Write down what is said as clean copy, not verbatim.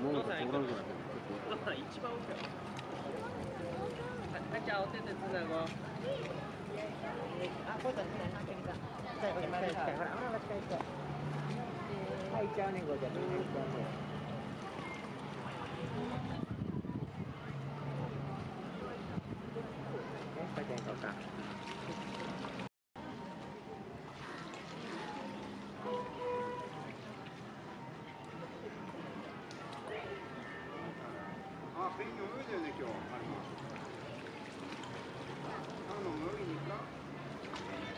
もうそこらぐらい。 だから一番奥や。はい、じゃあお手でつなごう。あ、こうだね。近いほら、近い近い。ほら、ほら、近い近い。はい、ちゃうねん、ごちゃん。はい、ちゃうねん。こっち行こうか。 あ、ペンギン泳いでるね、今日。あの、泳ぎに行くか